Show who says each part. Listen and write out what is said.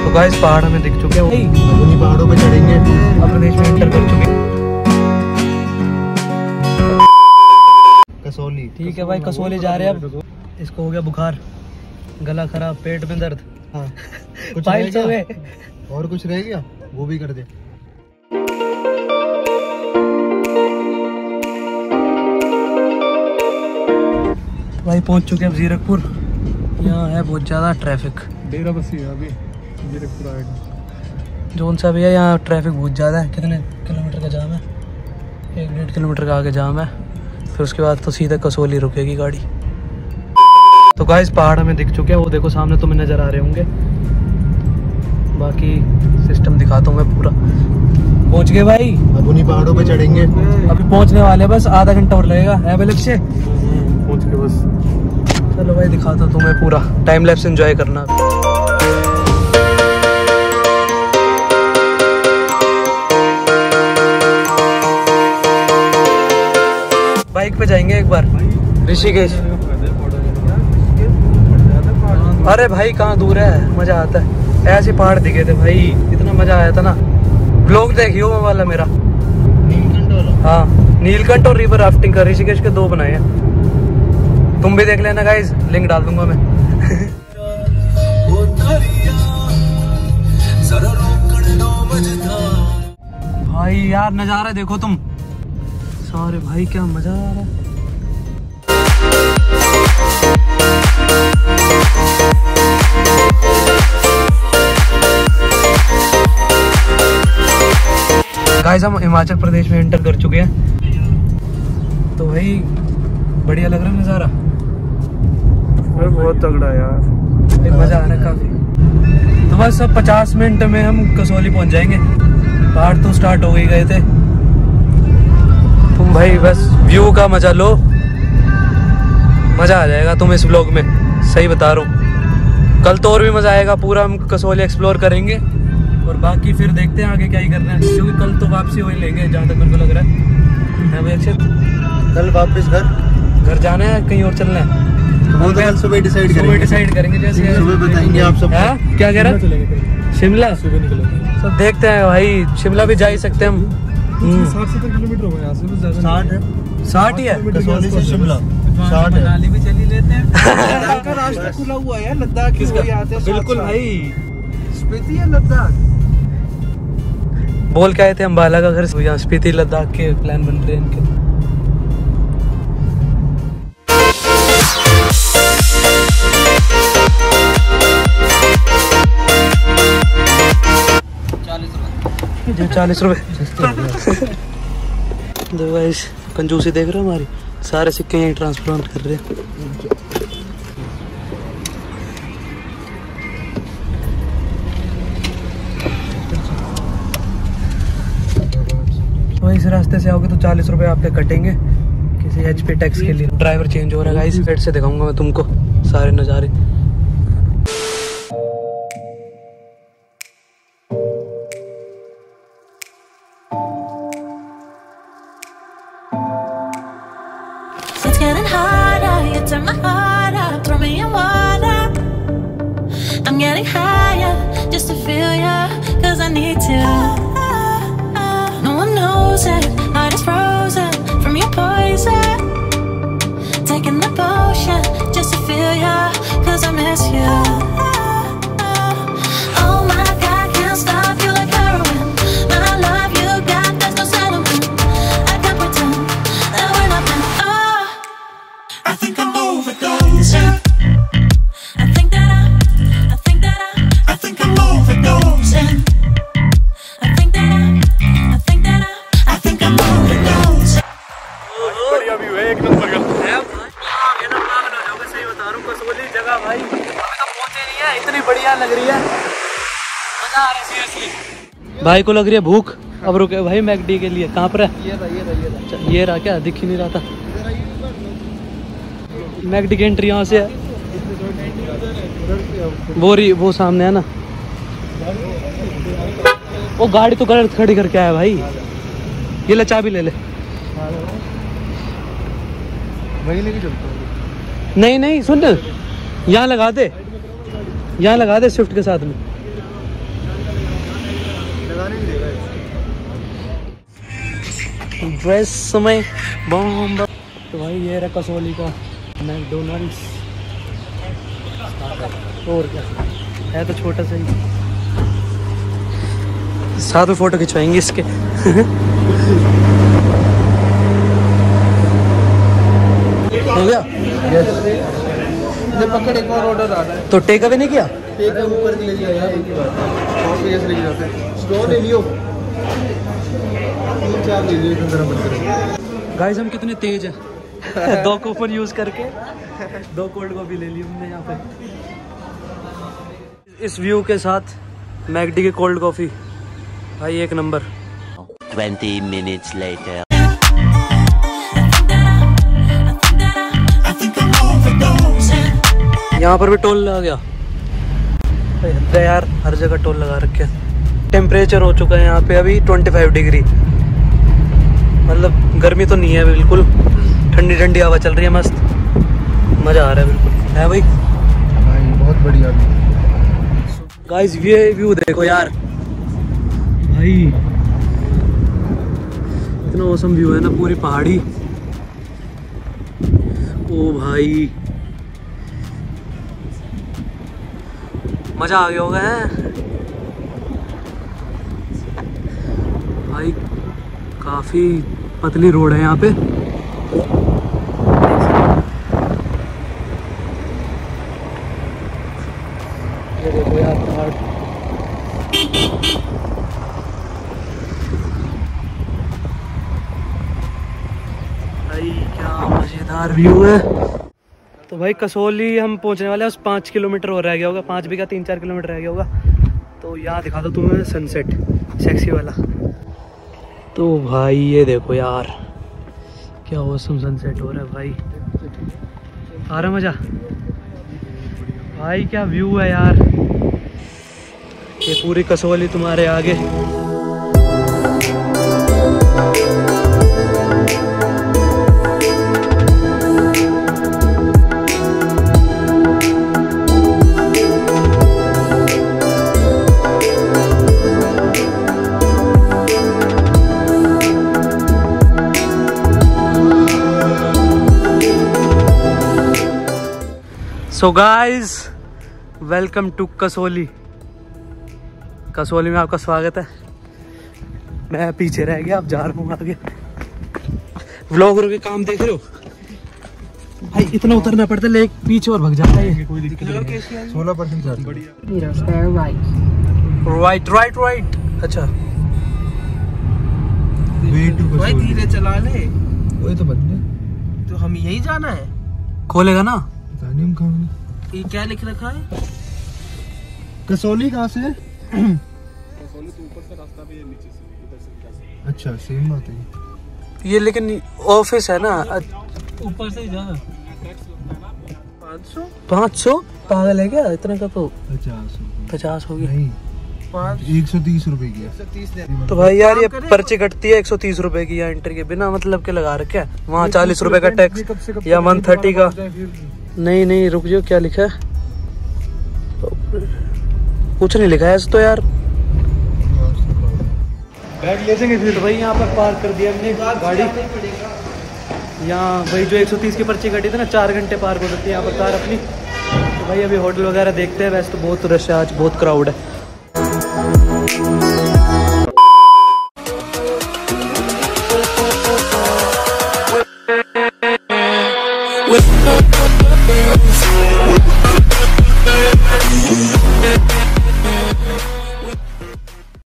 Speaker 1: तो गाइस पहाड़ हमें दिख चुके हैं,
Speaker 2: उन्हीं पहाड़ों पे चढ़ेंगे।
Speaker 1: प्रदेश में एंटर कर चुके हैं।
Speaker 2: कसौली,
Speaker 1: ठीक है भाई, कसौली जा रहे हैं अब। इसको हो गया बुखार, गला खराब, पेट में दर्द।
Speaker 2: हाँ। कुछ
Speaker 1: फाइल हो गए
Speaker 2: और कुछ रह गया वो भी कर दे।
Speaker 1: भाई पहुंच चुके हैं अब जीरकपुर। यहाँ है बहुत ज़्यादा ट्रैफिक।
Speaker 2: डेरा बसी है अभी, जीरकपुर आएगा।
Speaker 1: जोन सा भी है, यहाँ ट्रैफिक बहुत ज़्यादा है। कितने किलोमीटर का जाम है? 1-1.5 किलोमीटर का आगे जाम है। फिर उसके बाद तो सीधा कसौली रुकेगी गाड़ी। तो गाइस पहाड़ हमें दिख चुके हैं, वो देखो सामने तुम्हें नज़र आ रहे होंगे। बाकी सिस्टम दिखाता हूँ मैं पूरा। पहुँच गए भाई,
Speaker 2: अब उन्हीं पहाड़ों पे चढ़ेंगे।
Speaker 1: अभी पहुँचने वाले, बस आधा घंटा और लगेगा। है भाई लक्ष्य?
Speaker 2: पहुँच के बस।
Speaker 1: चलो भाई दिखाता हूँ तुम्हें पूरा। टाइम लैप्स एंजॉय करना। बाइक पे जाएंगे एक बार ऋषिकेश। अरे भाई कहाँ दूर है, मजा आता है। ऐसे पहाड़ दिखे थे भाई, इतना मजा आया था ना। ब्लॉग देखियो वो वाला मेरा।
Speaker 2: नीलकंठ वाला?
Speaker 1: हाँ, नीलकंठ और रिवर राफ्टिंग का ऋषिकेश के 2 बनाए हैं। तुम भी देख लेना गाइस, लिंक डाल दूंगा मैं। भाई यार नजारा देखो तुम सारे भाई, क्या मजा आ रहा है। गाइस हम हिमाचल प्रदेश में एंटर कर चुके हैं। तो भाई बढ़िया लग रहा है नज़ारा,
Speaker 2: बहुत तगड़ा यार,
Speaker 1: मज़ा आ रहा है काफ़ी। तो बस अब 50 मिनट में हम कसौली पहुंच जाएंगे। पहाड़ तो स्टार्ट हो ही गए थे। तुम भाई बस व्यू का मज़ा लो, मज़ा आ जाएगा तुम इस व्लॉग में, सही बता रहा हूँ। कल तो और भी मज़ा आएगा, पूरा हम कसौली एक्सप्लोर करेंगे। और बाकी फिर देखते हैं आगे क्या ही करना है, क्योंकि कल तो वापसी वही लेंगे जहाँ तक मेरे को लग रहा है भाई अक्षत।
Speaker 2: कल वापस घर
Speaker 1: जाना है, कहीं और चलना है?
Speaker 2: वो तो कल सुबह डिसाइड
Speaker 1: करेंगे। जैसे
Speaker 2: सुबह बताएंगे आप सब।
Speaker 1: क्या कह रहा है? शिमला सुबह निकलेंगे। तो देखते हैं भाई, शिमला भी जा ही सकते हैं हम।
Speaker 2: 60-70 किलोमीटर होगा यहाँ से।
Speaker 1: 60 ही है
Speaker 2: कसौली से शिमला। 60 है।
Speaker 1: मनाली भी चली लेते हैं।
Speaker 2: लद्दाख का रास्ता खुला हुआ है, लद्दाख की वही आते हैं।
Speaker 1: बिल्कुल भाई,
Speaker 2: स्पीति है लद्दाख।
Speaker 1: बोल के आए थे अम्बाला का घर, यहाँ स्पीति लद्दाख के प्लान बन रहे हैं इनके। जो 40 रुपए। देखो गाइस कंजूसी देख रहे हो हमारी, सारे सिक्के यहीं ट्रांसप्लांट कर रहे हैं। तो इस रास्ते से आओगे तो 40 रुपए आपके कटेंगे किसी HP टैक्स के लिए। ड्राइवर चेंज हो रहा है गाइस, फिर से दिखाऊंगा मैं तुमको सारे नज़ारे।
Speaker 3: I'm getting higher just to feel ya, 'cause I need to. No one knows it, heart is frozen from your poison. Taking the potion just to feel ya, 'cause I miss you. Oh my God, can't stop you like heroin. My love you got, there's no settlement. I can't pretend that we're not meant. Oh, I think I'm overdosing.
Speaker 1: इतनी बढ़िया लग रही है, मजा आ रहा है seriously. भाई को लग रही है भूख, अब रुके भाई मैकडी के लिए। कहाँ पर है? ये रहा क्या, दिख ही नहीं रहा था। मैकडी की एंट्री यहाँ से है, वो सामने है ना। वो गाड़ी तो गलत खड़ी करके आया भाई। ये ले चाबी ले ले।
Speaker 2: वही लेके चलता हूँ।
Speaker 1: नहीं सुन, यहाँ लगा दे, यहाँ लगा दे स्विफ्ट के साथ में। ड्रेस में बम। तो भाई ये रहा कसौली का मैकडोनल्ड्स। और क्या है, तो छोटा सा ही। साथ में फोटो खिंचवाएंगे इसके। हो गया
Speaker 2: पकड़, एक और ऑर्डर आ रहा है।
Speaker 1: तो टेक अवे नहीं किया?
Speaker 2: टेक ऊपर ले लिया यार, एक ही बार और लेके जाते हैं। स्टोर ले लियो, 3-4 ले लियो, जरा बंद करो।
Speaker 1: गाइस हम कितने तेज हैं। 2 कूपन यूज करके 2 कोल्ड कॉफी ले ली हमने यहाँ पे। इस व्यू के साथ मैकडी की कोल्ड कॉफी भाई एक नंबर।
Speaker 4: 20 minutes later.
Speaker 1: यहाँ पर भी टोल लगा गया भाई यार, हर जगह टोल लगा रखे। टेम्परेचर हो चुका है यहाँ पे अभी 25 डिग्री। मतलब गर्मी तो नहीं है बिल्कुल, ठंडी ठंडी हवा चल रही है, मस्त मज़ा आ रहा है बिल्कुल, है भाई?
Speaker 2: भाई बहुत बढ़िया।
Speaker 1: गाइस ये व्यू देखो यार भाई, इतना औसम व्यू है ना, पूरी पहाड़ी। ओ भाई मजा आ गया होगा है भाई। काफी पतली रोड है यहाँ पे। ये देखो यार पहाड़। भाई क्या मजेदार व्यू है। तो भाई कसौली हम पहुंचने वाले हैं, बस 5 किलोमीटर और रह गया होगा, 5 भी क्या 3-4 किलोमीटर रह गया होगा। तो यहाँ दिखा दो तुम्हें सनसेट सेक्सी वाला। तो भाई ये देखो यार क्या औसम सनसेट हो रहा है भाई, आ रहा मज़ा भाई, क्या व्यू है यार। ये पूरी कसौली तुम्हारे आगे। So guys welcome to Kasauli. Kasauli में आपका स्वागत है। मैं पीछे रह गया, अब जा रहा हूँ आगे। व्लॉगर के काम देख रहे हो भाई, इतना उतरना पड़ता है, लेकिन पीछे और भग जाता है ये। कोई दिक्कत नहीं।
Speaker 2: 16%
Speaker 1: राइट। अच्छा
Speaker 5: भाई धीरे चला ले,
Speaker 2: वही तो बंदे।
Speaker 5: तो हम यही जाना है।
Speaker 1: खोलेगा ना?
Speaker 2: जानिम कहाँ?
Speaker 5: ये क्या लिख रखा है?
Speaker 2: कसौली कहाँ से? कसौली तो ऊपर से रास्ता भी है, नीचे से इधर से। अच्छा सेम बात है
Speaker 1: ये, लेकिन ऑफिस है ना,
Speaker 5: ऊपर से जा।
Speaker 1: 500 पागल है क्या? इतना का तो
Speaker 2: 50
Speaker 1: होगी
Speaker 2: नहीं, 130 रुपए की है।
Speaker 1: तो भाई यार ये पर्ची कटती है 130 रुपए की, या एंट्री के बिना मतलब के लगा रखे हैं। वहाँ 40 रुपए का टैक्स या 130 का। नहीं रुक जाओ, क्या लिखा है? कुछ नहीं लिखा है तो यार। बैग ले जाएंगे फिर। तो भाई यहाँ पर पार्क कर दिया हमने गाड़ी। यहाँ भाई जो 130 की पर्ची कटी थी ना, 4 घंटे पार्क हो सकती है यहाँ पर कार अपनी। तो भाई अभी होटल वगैरह देखते हैं। वैसे तो बहुत रश है आज, बहुत क्राउड है।